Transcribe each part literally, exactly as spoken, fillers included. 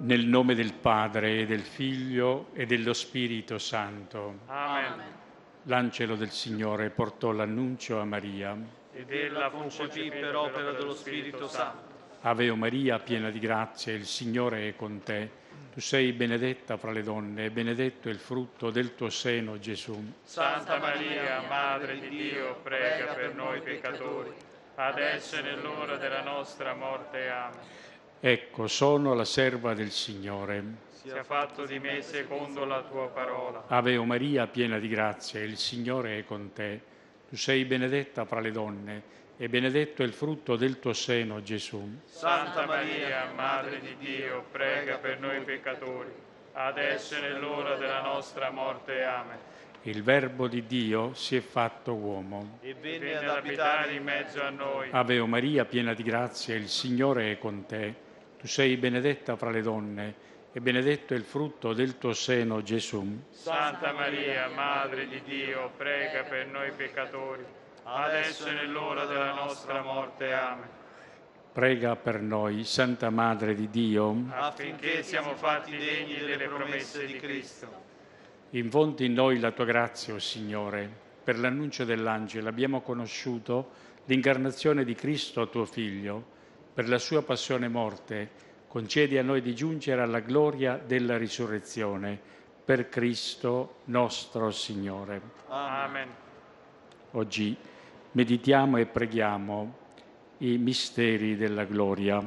Nel nome del Padre, e del Figlio, e dello Spirito Santo. Amen. L'angelo del Signore portò l'annuncio a Maria. Ed ella concepì per opera dello Spirito Santo. Ave Maria, piena di grazia, il Signore è con te. Tu sei benedetta fra le donne, e benedetto è il frutto del tuo seno, Gesù. Santa Maria, Madre di Dio, prega per noi peccatori, adesso e nell'ora della nostra morte. Amen. Ecco, sono la serva del Signore. Sia fatto di me secondo la tua parola. Ave Maria, piena di grazia, il Signore è con te. Tu sei benedetta fra le donne, e benedetto è il frutto del tuo seno, Gesù. Santa Maria, Madre di Dio, prega per noi peccatori, adesso e nell'ora della nostra morte. Amen. Il Verbo di Dio si è fatto uomo. E venne ad abitare in mezzo a noi. Ave Maria, piena di grazia, il Signore è con te. Tu sei benedetta fra le donne, e benedetto è il frutto del tuo seno, Gesù. Santa Maria, Madre di Dio, prega per noi peccatori, adesso e nell'ora della nostra morte. Amen. Prega per noi, Santa Madre di Dio, affinché siamo fatti degni delle promesse di Cristo. Infondi in noi la tua grazia, o Signore. Per l'annuncio dell'angelo abbiamo conosciuto l'incarnazione di Cristo, tuo Figlio. Per la sua passione e morte, concedi a noi di giungere alla gloria della risurrezione. Per Cristo nostro Signore. Amen. Oggi meditiamo e preghiamo i misteri della gloria.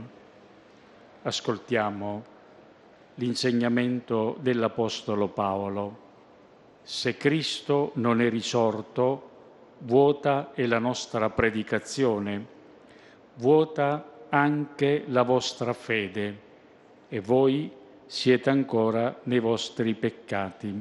Ascoltiamo l'insegnamento dell'Apostolo Paolo. Se Cristo non è risorto, vuota è la nostra predicazione, vuota anche la vostra fede, e voi siete ancora nei vostri peccati.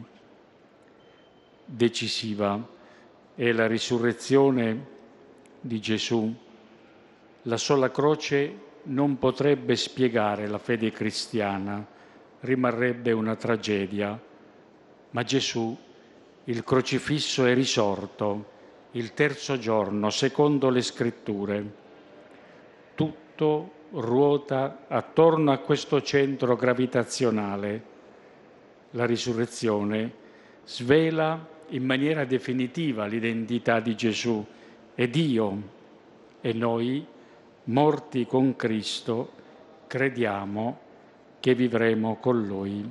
Decisiva è la risurrezione di Gesù. La sola croce non potrebbe spiegare la fede cristiana, rimarrebbe una tragedia, ma Gesù, il crocifisso, è risorto il terzo giorno, secondo le Scritture. Tutto ruota attorno a questo centro gravitazionale. La risurrezione svela in maniera definitiva l'identità di Gesù e Dio, e noi, morti con Cristo, crediamo che vivremo con Lui.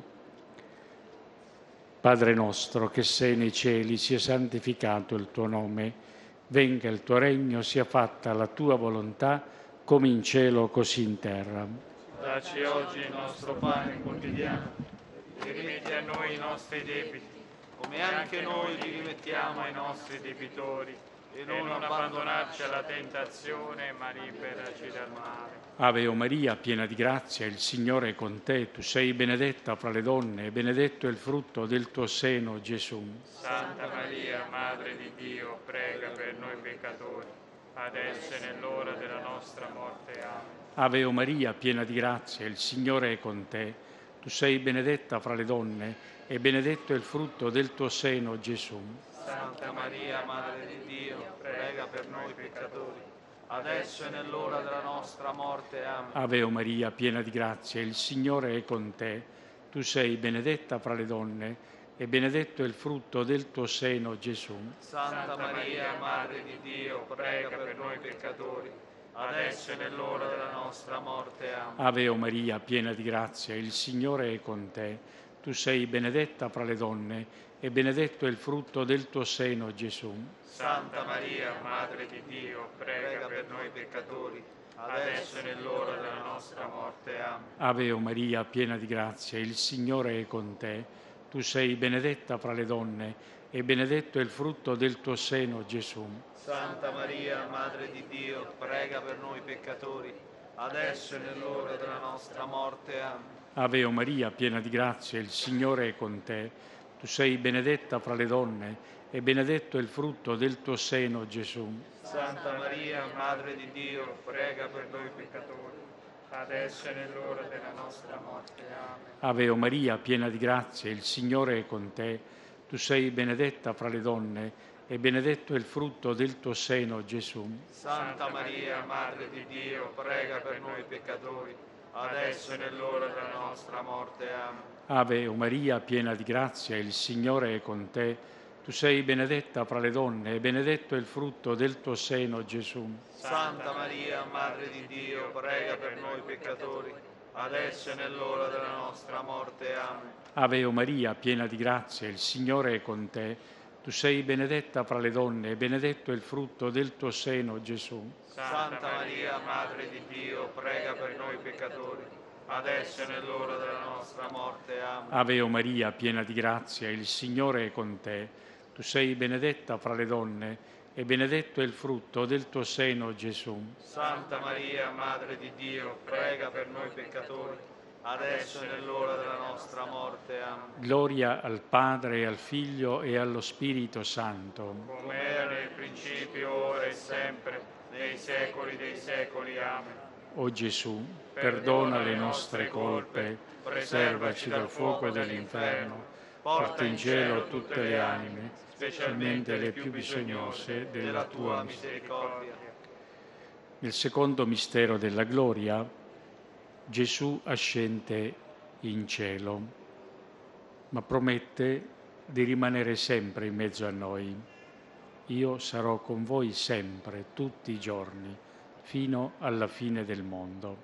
Padre nostro che sei nei cieli, sia santificato il tuo nome, venga il tuo regno, sia fatta la tua volontà, come in cielo così in terra. Dacci oggi il nostro pane quotidiano, e rimetti a noi i nostri debiti, come anche noi li rimettiamo ai nostri debitori, e non abbandonarci alla tentazione, ma liberaci dal male. Ave Maria, piena di grazia, il Signore è con te. Tu sei benedetta fra le donne, e benedetto è il frutto del tuo seno, Gesù. Santa Maria, Madre di Dio, prega per noi peccatori, adesso e nell'ora della nostra morte. Amen. Ave Maria, piena di grazia, il Signore è con te. Tu sei benedetta fra le donne, e benedetto è il frutto del tuo seno, Gesù. Santa Maria, Madre di Dio, prega per noi peccatori, adesso e nell'ora della nostra morte. Amen. Ave Maria, piena di grazia, il Signore è con te. Tu sei benedetta fra le donne, e benedetto è il frutto del tuo seno, Gesù. Santa Maria, Madre di Dio, prega per noi peccatori, adesso e nell'ora della nostra morte. Amen. Ave Maria, piena di grazia, il Signore è con te. Tu sei benedetta fra le donne, e benedetto è il frutto del tuo seno, Gesù. Santa Maria, Madre di Dio, prega per noi peccatori, adesso e nell'ora della nostra morte. Amen. Ave Maria, piena di grazia, il Signore è con te. Tu sei benedetta fra le donne, e benedetto è il frutto del tuo seno, Gesù. Santa Maria, Madre di Dio, prega per noi peccatori, adesso e nell'ora della nostra morte. Amen. Ave Maria, piena di grazia, il Signore è con te. Tu sei benedetta fra le donne, e benedetto è il frutto del tuo seno, Gesù. Santa Maria, Madre di Dio, prega per noi peccatori, adesso e nell'ora della nostra morte. Amen. Ave Maria, piena di grazia, il Signore è con te. Tu sei benedetta fra le donne, e benedetto è il frutto del tuo seno, Gesù. Santa Maria, Madre di Dio, prega per noi peccatori, adesso e nell'ora della nostra morte. Amen. Ave o Maria, piena di grazia, il Signore è con te. Tu sei benedetta fra le donne e benedetto è il frutto del tuo seno, Gesù. Santa Maria, Madre di Dio, prega per noi peccatori, adesso e nell'ora della nostra morte. Amen. Ave o Maria, piena di grazia, il Signore è con te. Tu sei benedetta fra le donne e benedetto è il frutto del tuo seno, Gesù. Santa Maria, Madre di Dio, prega per noi peccatori, adesso e nell'ora della nostra morte. Amen. Ave o Maria, piena di grazia, il Signore è con te. Tu sei benedetta fra le donne e benedetto è il frutto del tuo seno, Gesù. Santa Maria, Madre di Dio, prega per noi peccatori, adesso e nell'ora della nostra morte. Amen. Gloria al Padre, al Figlio e allo Spirito Santo. Come era nel principio, ora e sempre, nei secoli dei secoli. Amen. O Gesù, perdona le nostre colpe, preservaci dal fuoco dell'inferno, porta in cielo tutte le anime, specialmente le più bisognose della tua misericordia. Nel secondo mistero della gloria, Gesù ascende in cielo, ma promette di rimanere sempre in mezzo a noi. Io sarò con voi sempre, tutti i giorni, fino alla fine del mondo.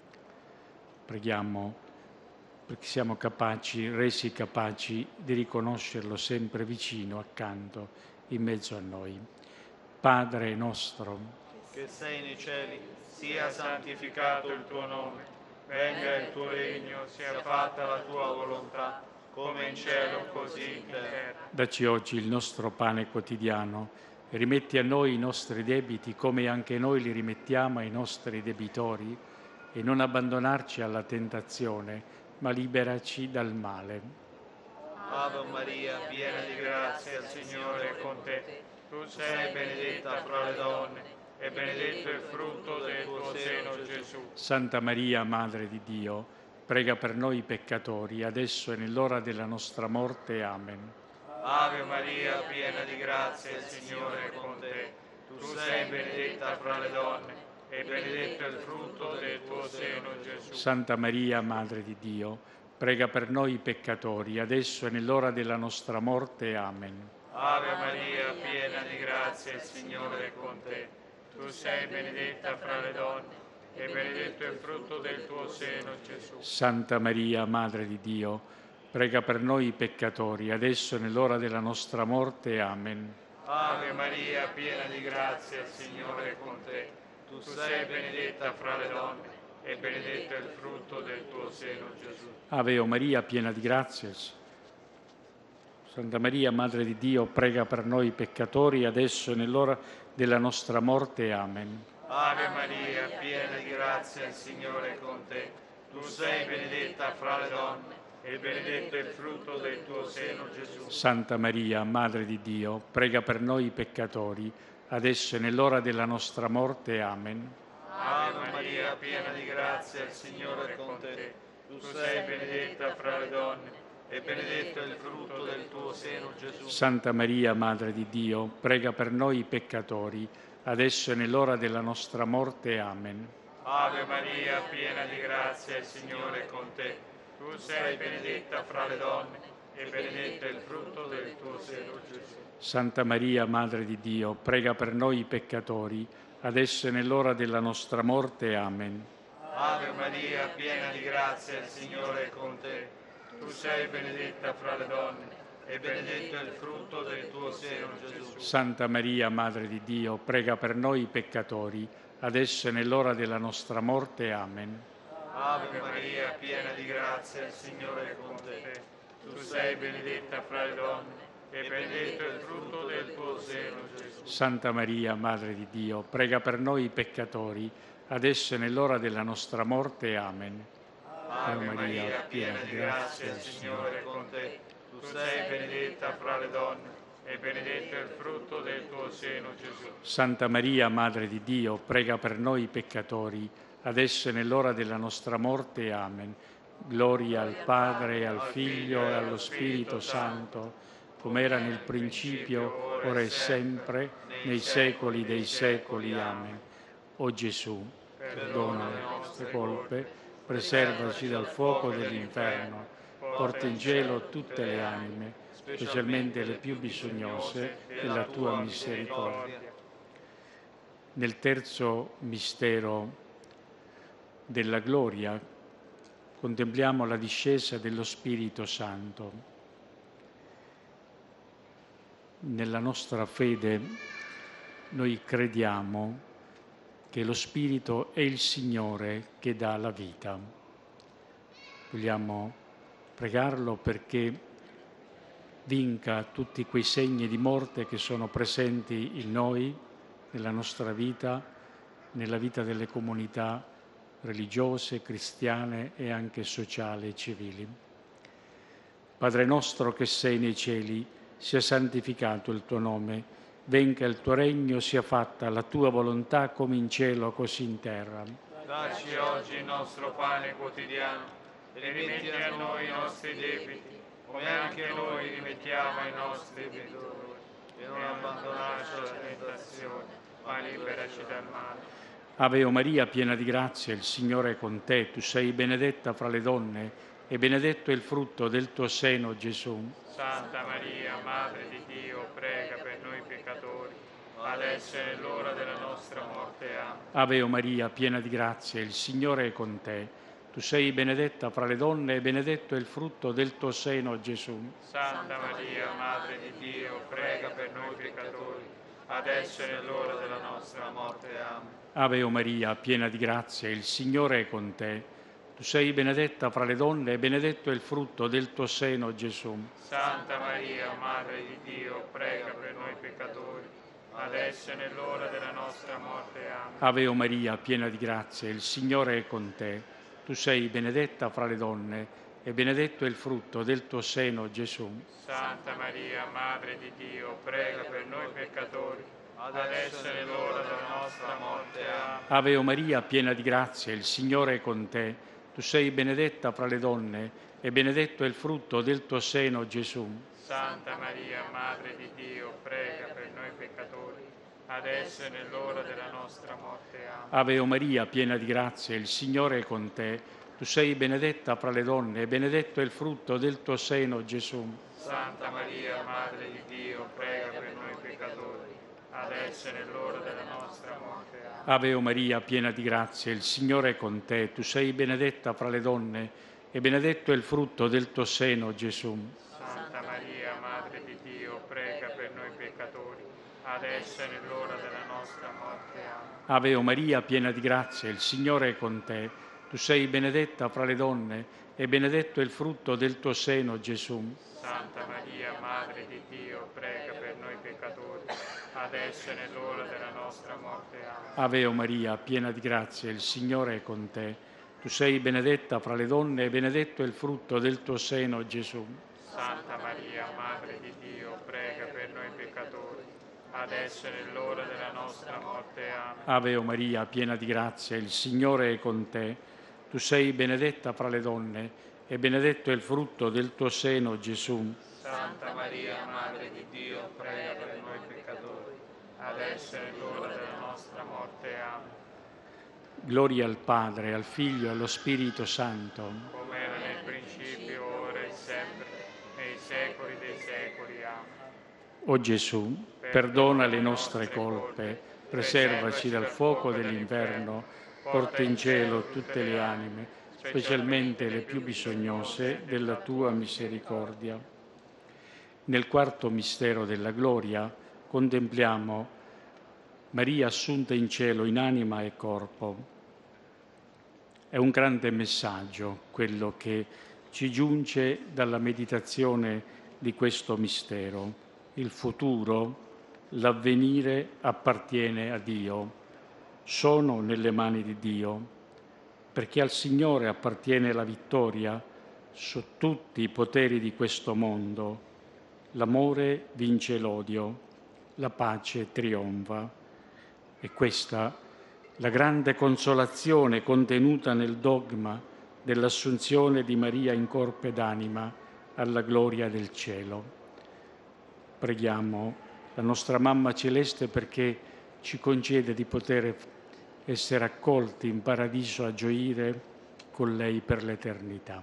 Preghiamo perché siamo capaci, resi capaci di riconoscerlo sempre vicino, accanto, in mezzo a noi. Padre nostro, che sei nei cieli, sia santificato il tuo nome, venga il tuo regno, sia fatta la tua volontà, come in cielo così in terra. Dacci oggi il nostro pane quotidiano e rimetti a noi i nostri debiti come anche noi li rimettiamo ai nostri debitori e non abbandonarci alla tentazione, ma liberaci dal male. Ave Maria, piena di grazia, il Signore è con te. Tu sei benedetta fra le donne e benedetto il frutto del tuo seno, Gesù. Santa Maria, Madre di Dio, prega per noi peccatori, adesso e nell'ora della nostra morte. Amen. Ave Maria, piena di grazia, il Signore è con te. Tu sei benedetta fra le donne e benedetto è il frutto del tuo seno, Gesù. Santa Maria, Madre di Dio, prega per noi peccatori, adesso e nell'ora della nostra morte. Amen. Ave Maria, piena di grazia, il Signore è con te. Tu sei benedetta fra le donne e benedetto è il frutto del tuo seno, Gesù. Santa Maria, Madre di Dio, prega per noi peccatori, adesso e nell'ora della nostra morte. Amen. Ave Maria, piena di grazia, il Signore è con te. Tu sei benedetta fra le donne e benedetto è il frutto del tuo seno, Gesù. Ave Maria, piena di grazia. Santa Maria, Madre di Dio, prega per noi peccatori, adesso e nell'ora della nostra morte. Amen. Ave Maria, piena di grazia, il Signore è con te. Tu sei benedetta fra le donne e benedetto è il frutto del tuo seno, Gesù. Santa Maria, Madre di Dio, prega per noi peccatori, adesso e nell'ora della nostra morte. Amen. Ave Maria, piena di grazia, il Signore è con te. Tu sei benedetta fra le donne e benedetto è il frutto del tuo seno, Gesù. Santa Maria, Madre di Dio, prega per noi peccatori, adesso e nell'ora della nostra morte. Amen. Ave Maria, piena di grazia, il Signore è con te. Tu sei benedetta fra le donne e benedetto è il frutto del tuo seno, Gesù. Santa Maria, Madre di Dio, prega per noi peccatori, adesso e nell'ora della nostra morte. Amen. Ave Maria, piena di grazia, il Signore è con te. Tu sei benedetta fra le donne e benedetto è il frutto del tuo seno, Gesù. Santa Maria, Madre di Dio, prega per noi peccatori, adesso e nell'ora della nostra morte. Amen. Ave Maria, piena di grazia, il Signore è con te. Tu sei benedetta fra le donne e benedetto è il frutto del tuo seno, Gesù. Santa Maria, Madre di Dio, prega per noi peccatori, adesso e nell'ora della nostra morte. Amen. Ave Maria, piena di grazia, il Signore è con te. Tu sei benedetta fra le donne e benedetto è il frutto del tuo seno, Gesù. Santa Maria, Madre di Dio, prega per noi peccatori, adesso e nell'ora della nostra morte. Amen. Gloria al Padre, al Figlio e allo Spirito Santo, come era nel principio, ora e sempre, nei secoli dei secoli. Amen. O Gesù, perdona le nostre colpe, preservaci dal fuoco dell'inferno, porta in cielo tutte le anime, specialmente le più bisognose della tua misericordia. Nel terzo mistero della gloria contempliamo la discesa dello Spirito Santo. Nella nostra fede noi crediamo che lo Spirito è il Signore che dà la vita. Vogliamo pregarlo perché vinca tutti quei segni di morte che sono presenti in noi, nella nostra vita, nella vita delle comunità religiose, cristiane e anche sociali e civili. Padre nostro che sei nei cieli, sia santificato il tuo nome, venga il tuo regno, sia fatta la tua volontà come in cielo così in terra. Dacci oggi il nostro pane quotidiano e rimetti a noi i nostri debiti, come anche noi rimettiamo ai nostri debitori, e non abbandonarci alla tentazione, ma liberaci dal male. Ave Maria, piena di grazia, il Signore è con te. Tu sei benedetta fra le donne e benedetto è il frutto del tuo seno, Gesù. Santa Maria, Madre di Dio, prega per noi peccatori, adesso è l'ora della nostra morte. Amen. Ave Maria, piena di grazia, il Signore è con te. Tu sei benedetta fra le donne e benedetto è il frutto del tuo seno, Gesù. Santa Maria, Madre di Dio, prega per noi peccatori, adesso è l'ora della nostra morte. Amen. Ave Maria, piena di grazia, il Signore è con te. Tu sei benedetta fra le donne e benedetto è il frutto del tuo seno, Gesù. Santa Maria, Madre di Dio, prega per noi peccatori, adesso è l'ora della nostra morte. Amen. Ave Maria, piena di grazia, il Signore è con te. Tu sei benedetta fra le donne e benedetto è il frutto del tuo seno, Gesù. Santa Maria, Madre di Dio, prega per noi peccatori, adesso è l'ora della nostra morte. Amen. Ave Maria, piena di grazia, il Signore è con te. Tu sei benedetta fra le donne e benedetto è il frutto del tuo seno, Gesù. Santa Maria, Madre di Dio, prega per noi peccatori, adesso è l'ora della nostra morte. Amen. Ave Maria, piena di grazia, il Signore è con te. Tu sei benedetta fra le donne e benedetto è il frutto del tuo seno, Gesù. Santa Maria, Madre di Dio, prega per noi peccatori, adesso è l'ora della nostra morte. Amen. Ave Maria, piena di grazia, il Signore è con te. Tu sei benedetta fra le donne e benedetto è il frutto del tuo seno, Gesù. Santa Maria, Madre di Dio, prega per noi peccatori, adesso è l'ora della nostra morte. Amen. Ave Maria, piena di grazia, il Signore è con te. Tu sei benedetta fra le donne e benedetto è il frutto del tuo seno, Gesù. Santa Maria, Madre di Dio, prega per noi peccatori, adesso è l'ora della nostra morte. Amen. Ave Maria, piena di grazia, il Signore è con te. Tu sei benedetta fra le donne e benedetto è il frutto del tuo seno, Gesù. Santa Maria, Madre di Dio, prega per noi peccatori, adesso è l'ora della nostra morte. Amen. Ave Maria, piena di grazia, il Signore è con te. Tu sei benedetta fra le donne e benedetto è il frutto del tuo seno, Gesù. Santa Maria, Madre di Dio, prega per noi peccatori, adesso è l'ora della nostra morte. Amen. Gloria al Padre, al Figlio e allo Spirito Santo. Come era nel principio, ora e sempre, nei secoli dei secoli. Amen. O Gesù, perdona le nostre colpe, preservaci dal fuoco dell'inferno, porta in cielo tutte le anime, specialmente le più bisognose della tua misericordia. Nel quarto mistero della gloria contempliamo Maria assunta in cielo in anima e corpo. È un grande messaggio quello che ci giunge dalla meditazione di questo mistero. Il futuro, l'avvenire appartiene a Dio. Sono nelle mani di Dio, perché al Signore appartiene la vittoria su tutti i poteri di questo mondo. L'amore vince l'odio, la pace trionfa. E questa la grande consolazione contenuta nel dogma dell'assunzione di Maria in corpo ed anima alla gloria del cielo. Preghiamo la nostra Mamma Celeste perché ci concede di poter essere accolti in paradiso a gioire con lei per l'eternità.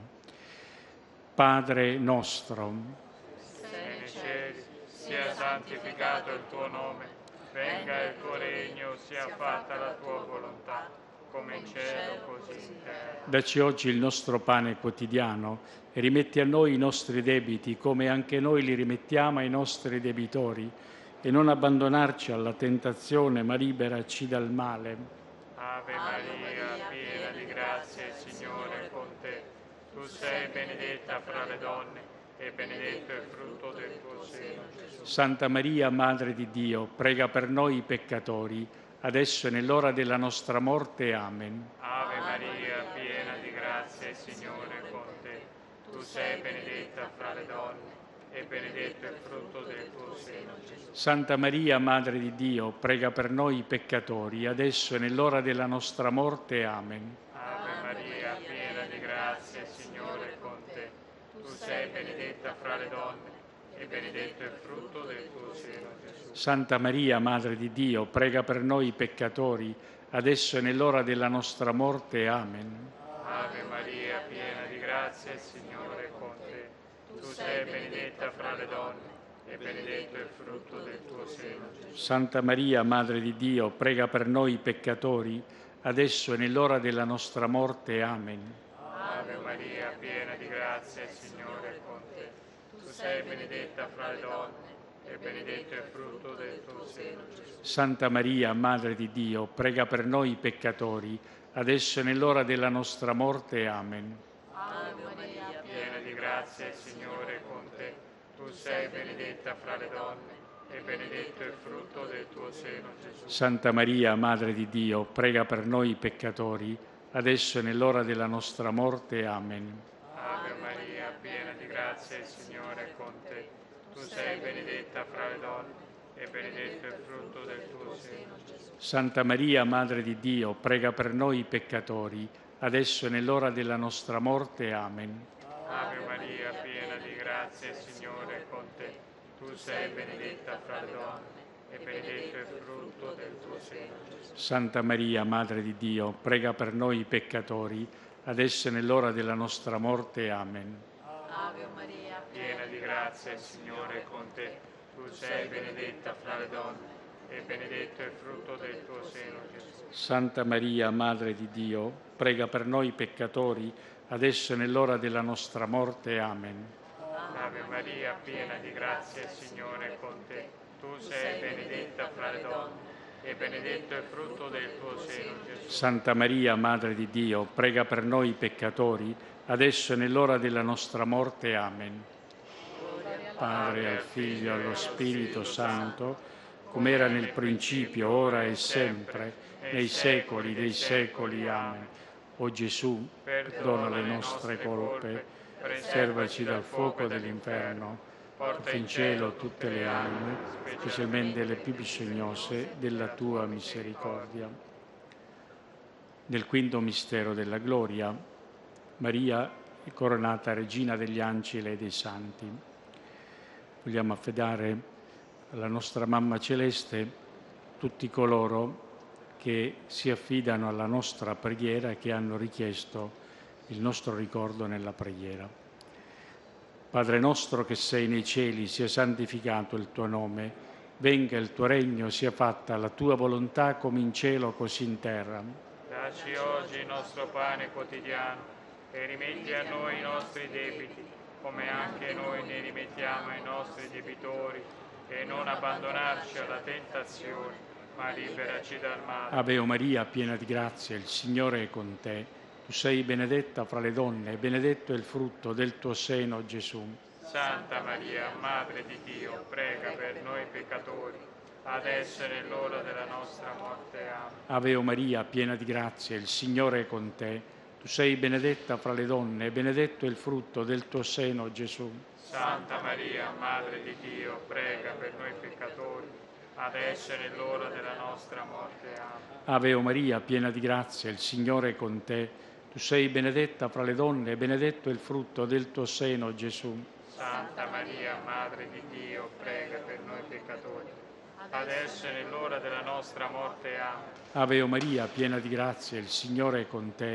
Padre nostro, sei nei cieli, sia santificato il tuo nome, venga il tuo regno, sia fatta la tua volontà, come in cielo così in terra. dacci oggi il nostro pane quotidiano e rimetti a noi i nostri debiti come anche noi li rimettiamo ai nostri debitori e non abbandonarci alla tentazione ma liberaci dal male. Ave Maria, piena di grazia, il Signore è con te. Tu sei benedetta fra le donne e benedetto è il frutto del tuo seno, Gesù. Santa Maria, Madre di Dio, prega per noi peccatori, adesso e nell'ora della nostra morte. Amen. Ave Maria, piena di grazia, il Signore è con te. Tu sei benedetta fra le donne e benedetto è il frutto del tuo seno, Gesù. Santa Maria, Madre di Dio, prega per noi peccatori, adesso e nell'ora della nostra morte. Amen. Ave Maria, piena di grazia, il Signore è con te. Tu sei benedetta fra le donne e benedetto è il frutto del tuo seno, Gesù. Santa Maria, Madre di Dio, prega per noi peccatori, adesso e nell'ora della nostra morte. Amen. Ave Maria, piena di grazia, il Signore è con te. Tu sei benedetta fra le donne e benedetto è il frutto del tuo seno, Gesù. Santa Maria, Madre di Dio, prega per noi peccatori, adesso e nell'ora della nostra morte. Amen. Ave Maria, piena di grazia, il Signore è con te. Tu sei benedetta fra le donne e benedetto è il frutto del tuo seno, Gesù. Santa Maria, Madre di Dio, prega per noi peccatori, adesso e nell'ora della nostra morte. Amen. Ave Maria, piena di grazia, il Signore è con te. Tu sei benedetta fra le donne e benedetto è il frutto del tuo seno, Gesù. Santa Maria, Madre di Dio, prega per noi peccatori, adesso e nell'ora della nostra morte. Amen. Ave Maria, piena di grazia, il Signore è con te. Tu sei benedetta fra le donne e benedetto è il frutto del tuo seno, Gesù. Santa Maria, Madre di Dio, prega per noi peccatori, adesso e nell'ora della nostra morte. Amen. Ave Maria, piena di grazia, il Signore è con te. Tu sei benedetta fra le donne e benedetto è il frutto del tuo seno, Gesù. Santa Maria, Madre di Dio, prega per noi peccatori, adesso e nell'ora della nostra morte. Amen. Ave Maria, Piena di grazia, il Signore è con te. Tu sei benedetta fra le donne e benedetto è il frutto del tuo seno, Gesù. Santa Maria, Madre di Dio, prega per noi peccatori, adesso e nell'ora della nostra morte. Amen. Ave Maria, piena di grazia, il Signore è con te. Tu sei benedetta fra le donne e benedetto è il frutto del tuo seno, Gesù. Santa Maria, Madre di Dio, prega per noi peccatori, adesso e nell'ora della nostra morte. Amen. Padre, al Figlio e allo Spirito Santo, come era nel principio, ora e sempre, nei secoli dei secoli. Amen. O Gesù, perdona le nostre colpe, preservaci dal fuoco dell'inferno, porta in cielo tutte le anime, specialmente le più bisognose della tua misericordia. Nel quinto mistero della gloria, Maria è coronata Regina degli Angeli e dei Santi. Vogliamo affidare alla nostra Mamma Celeste tutti coloro che si affidano alla nostra preghiera e che hanno richiesto il nostro ricordo nella preghiera. Padre nostro che sei nei cieli, sia santificato il tuo nome, venga il tuo regno, sia fatta la tua volontà come in cielo così in terra. Dacci oggi il nostro pane quotidiano e rimetti a noi i nostri debiti, come anche noi ne rimettiamo ai nostri debitori, e non abbandonarci alla tentazione, ma liberaci dal male. Ave Maria, piena di grazia, il Signore è con te. Tu sei benedetta fra le donne e benedetto è il frutto del tuo seno, Gesù. Santa Maria, Madre di Dio, prega per noi peccatori, adesso e nell'ora della nostra morte. Amen. Ave Maria, piena di grazia, il Signore è con te. Tu sei benedetta fra le donne e benedetto è il frutto del tuo seno, Gesù. Santa Maria, Madre di Dio, prega per noi peccatori, adesso e nell'ora della nostra morte. Amen. Ave Maria, piena di grazia, il Signore è con te. Tu sei benedetta fra le donne e benedetto è il frutto del tuo seno, Gesù. Santa Maria, Madre di Dio, prega per noi peccatori, adesso e nell'ora della nostra morte. Amen. Ave Maria, piena di grazia, il Signore è con te.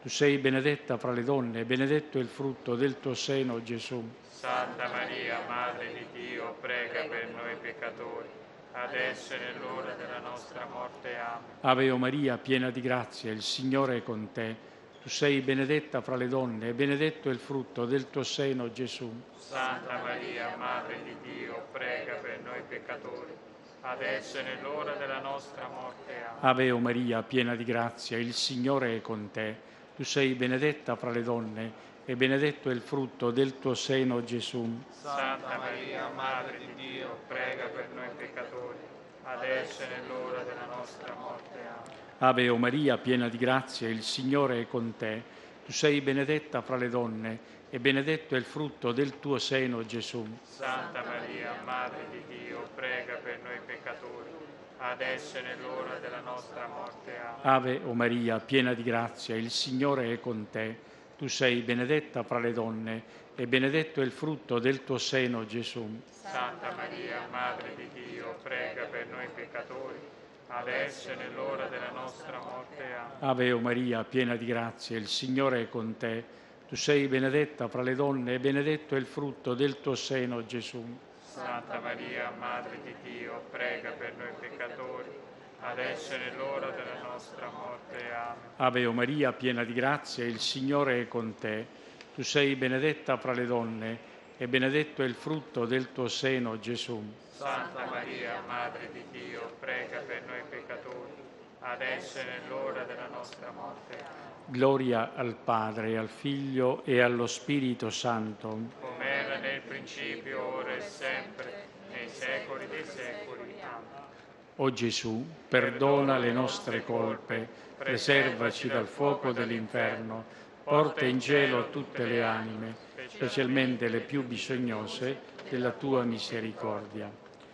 Tu sei benedetta fra le donne e benedetto è il frutto del tuo seno, Gesù. Santa Maria, Madre di Dio, prega per noi peccatori, adesso e nell'ora della nostra morte. Amen. Ave o Maria, piena di grazia, il Signore è con te. Tu sei benedetta fra le donne e benedetto è il frutto del tuo seno, Gesù. Santa Maria, Madre di Dio, prega per noi peccatori, adesso e nell'ora della nostra morte. Amen. Ave o Maria, piena di grazia, il Signore è con te. Tu sei benedetta fra le donne e benedetto è il frutto del tuo seno, Gesù. Santa Maria, Madre di Dio, prega per noi peccatori, adesso e nell'ora della nostra morte. Amen. Ave o Maria, piena di grazia, il Signore è con te. Tu sei benedetta fra le donne e benedetto è il frutto del tuo seno, Gesù. Santa Maria, Madre di Dio, prega per noi peccatori, adesso e nell'ora della nostra morte. Amen. Ave o Maria, piena di grazia, il Signore è con te. Tu sei benedetta fra le donne e benedetto è il frutto del tuo seno, Gesù. Santa Maria, Madre di Dio, prega per noi peccatori, adesso e nell'ora della nostra morte. Amen. Ave o Maria, piena di grazia, il Signore è con te. Tu sei benedetta fra le donne e benedetto è il frutto del tuo seno, Gesù. Santa Maria, Madre di Dio, prega per noi peccatori, adesso e nell'ora della nostra morte. Amen. Ave o Maria, piena di grazia, il Signore è con te. Tu sei benedetta fra le donne e benedetto è il frutto del tuo seno, Gesù. Santa Maria, Madre di Dio, prega per noi peccatori, adesso e nell'ora della nostra morte. Amen. Gloria al Padre, al Figlio e allo Spirito Santo. Come era nel principio, ora e sempre, nei secoli dei secoli. Amen. O Gesù, perdona le nostre colpe, preservaci dal fuoco dell'inferno, porta in cielo tutte le anime, specialmente le più bisognose della tua misericordia.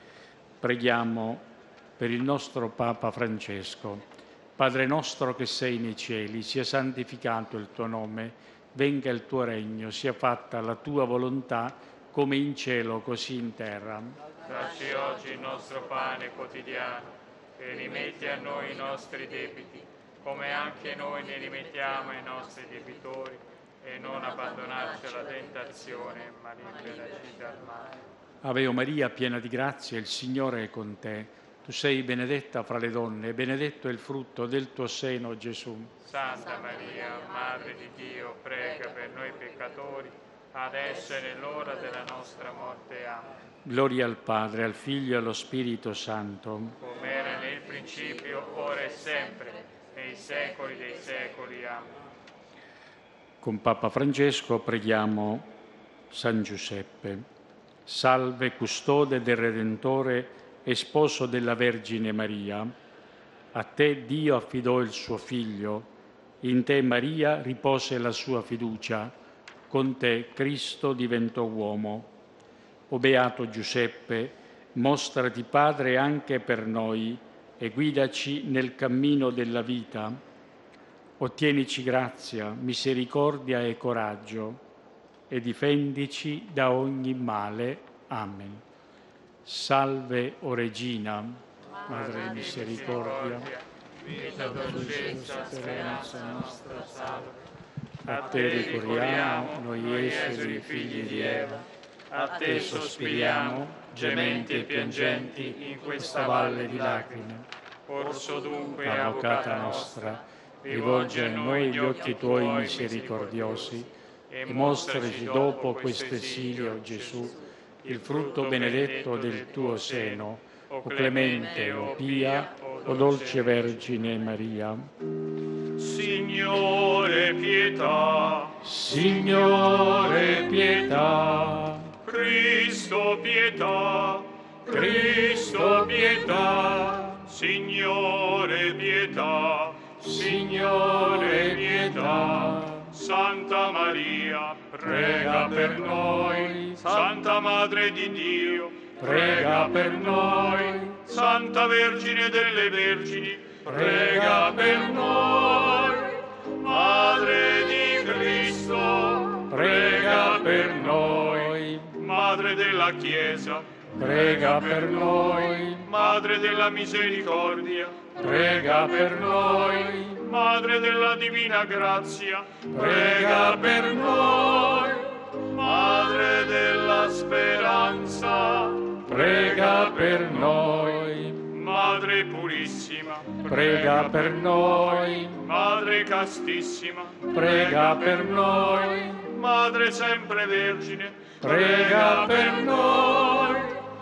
Preghiamo per il nostro Papa Francesco. Padre nostro che sei nei cieli, sia santificato il tuo nome, venga il tuo regno, sia fatta la tua volontà, come in cielo, così in terra. Dacci oggi il nostro pane quotidiano e rimetti a noi i nostri debiti, come anche noi ne rimettiamo ai nostri debitori, e non abbandonarci alla tentazione, ma liberaci dal male. Ave o Maria, piena di grazia, il Signore è con te. Tu sei benedetta fra le donne e benedetto è il frutto del tuo seno, Gesù. Santa Maria, Madre di Dio, prega per noi peccatori, adesso e nell'ora della nostra morte. Amen. Gloria al Padre, al Figlio e allo Spirito Santo. Come era nel principio, ora e sempre, nei secoli dei secoli. Amen. Con Papa Francesco preghiamo San Giuseppe. Salve, custode del Redentore e sposo della Vergine Maria. A te Dio affidò il suo Figlio, in te Maria ripose la sua fiducia, con te Cristo diventò uomo. O Beato Giuseppe, mostrati Padre anche per noi e guidaci nel cammino della vita. Ottienici grazia, misericordia e coraggio e difendici da ogni male. Amen. Salve, o Regina, Madre di misericordia, vita, dolcezza, speranza nostra, salve. a te ricorriamo, noi esuli figli di Eva, A te sospiriamo, gementi e piangenti, in questa valle di lacrime. Orso dunque, Avvocata nostra, rivolgi a noi gli occhi tuoi misericordiosi e mostraci dopo questo esilio, Gesù, il frutto benedetto del tuo seno, o clemente, o pia, o dolce Vergine Maria. Signore, pietà. Signore, pietà. Cristo, pietà. Cristo, pietà. Signore, pietà. Signore, pietà. Santa Maria, prega per noi. Santa Madre di Dio, prega per noi. Santa Vergine delle Vergini, prega per noi. Madre di Cristo, prega per noi. Madre della Chiesa, prega per noi. Madre Madre della misericordia, prega per noi. Madre della divina grazia, Prega per noi. Madre della speranza, Prega per noi. Madre purissima, Prega per noi. Madre castissima, Prega per noi. Madre sempre vergine, Prega per noi.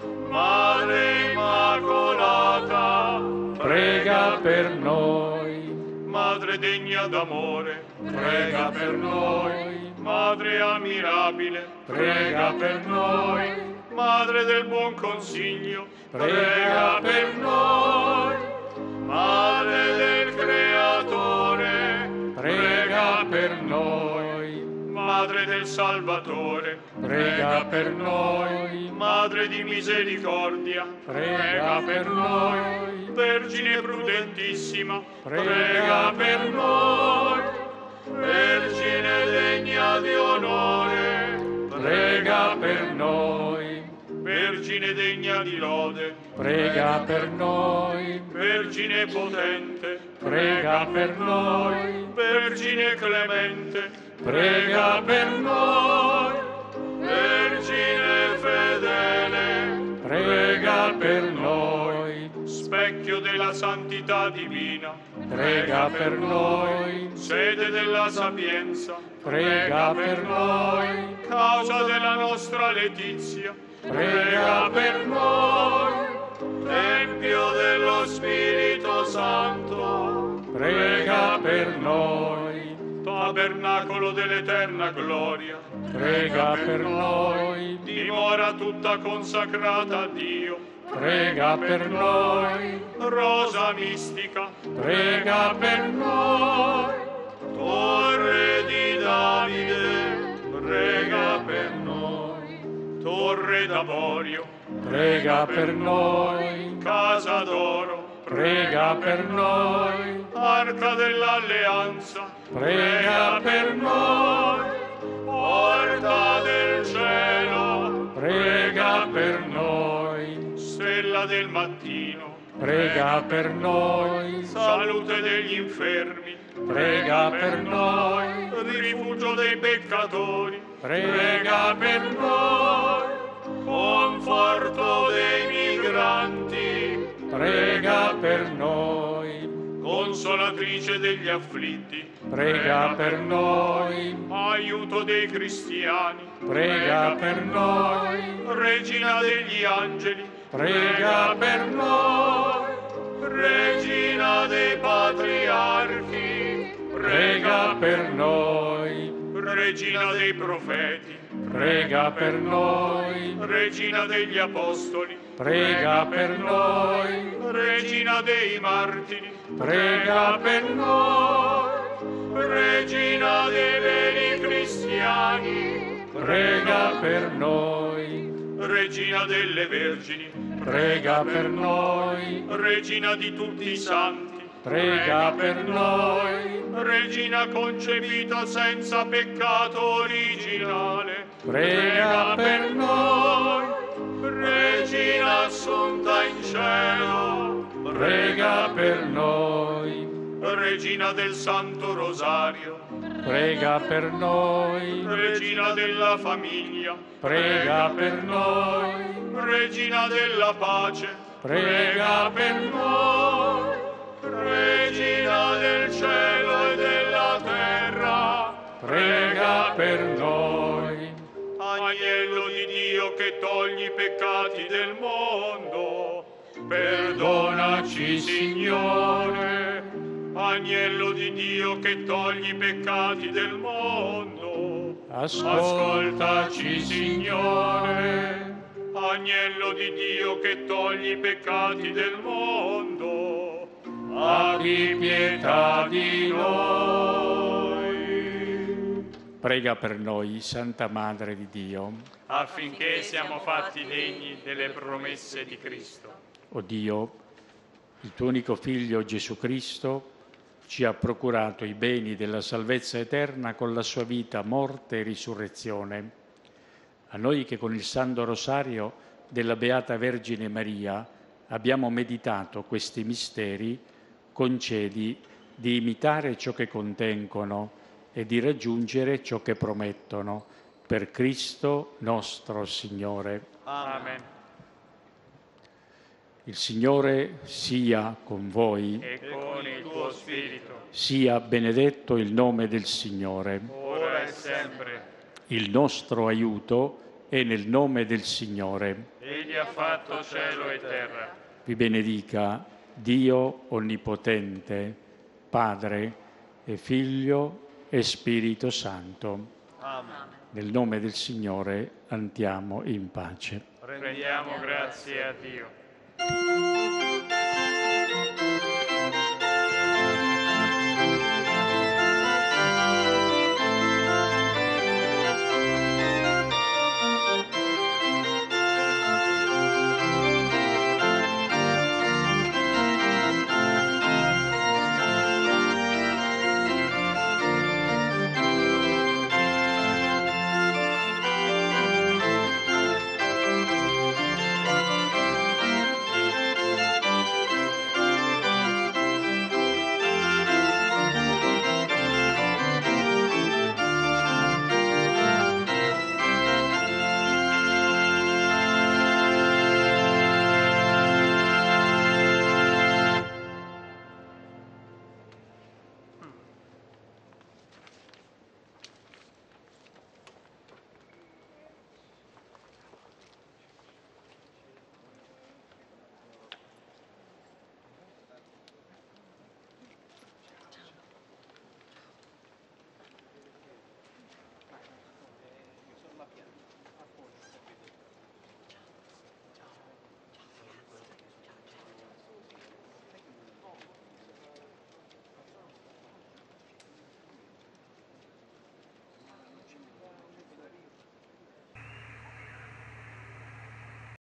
Madre immacolata, Prega per noi. Madre degna d'amore, Prega per noi. Madre ammirabile, Prega per noi. Madre del buon consiglio, Prega per noi. Madre del Creatore, Prega per noi. Madre del Salvatore, Prega per noi. Madre di misericordia, Prega per noi. Vergine prudentissima, Prega per noi. Vergine degna di onore, Prega per noi. Vergine degna di lode, Prega per noi. Vergine potente, Prega per noi. Vergine clemente, Prega per noi. Vergine fedele, Prega per noi. specchio della santità divina, Prega per noi. sede della sapienza, Prega per noi. causa della nostra letizia, Prega per noi. Tempio dello Spirito Santo, Prega per noi. Tabernacolo dell'eterna gloria, Prega per noi. dimora tutta consacrata a Dio, Prega per noi. rosa mistica, Prega per noi. torre di Davide, prega per noi, torre d'avorio, Prega per noi. casa d'oro, Prega per noi. arca dell'alleanza, Prega per noi. porta del cielo, Prega per noi. stella del mattino, Prega per noi. salute degli infermi, Prega per noi. rifugio dei peccatori, Prega per noi. conforto dei migranti, Prega per noi. consolatrice degli afflitti, Prega per noi. aiuto dei cristiani, Prega per noi. regina degli angeli, Prega per noi. regina dei patriarchi, Prega per noi. regina dei profeti, Prega per noi. regina degli apostoli, Prega per noi. regina dei martiri, Prega per noi. regina dei veri cristiani, Prega per noi. regina delle vergini, Prega per noi. regina di tutti i santi, Prega per noi. regina concepita senza peccato originale, Prega per noi. regina assunta in cielo, Prega per noi. regina del Santo Rosario, Prega per noi. regina della famiglia, Prega per noi. regina della pace, Prega per noi. regina del cielo e della terra, Prega per noi. agnello di Dio che togli i peccati del mondo, perdonaci Signore. Agnello di Dio che togli i peccati del mondo, ascoltaci Signore. Agnello di Dio che togli i peccati del mondo, abbi pietà di noi. Prega per noi, Santa Madre di Dio. Affinché siamo fatti degni delle promesse di Cristo. O Dio, il tuo unico Figlio Gesù Cristo ci ha procurato i beni della salvezza eterna con la sua vita, morte e risurrezione. A noi che con il Santo Rosario della Beata Vergine Maria abbiamo meditato questi misteri, concedi di imitare ciò che contengono e di raggiungere ciò che promettono. Per Cristo nostro Signore. Amen. Il Signore sia con voi. E con il tuo spirito, Sia benedetto il nome del Signore. ora e sempre. Il nostro aiuto è nel nome del Signore. Egli ha fatto cielo e terra. Vi benedica Dio Onnipotente, Padre e Figlio e Spirito Santo. Amen. Nel nome del Signore andiamo in pace. Rendiamo grazie a Dio.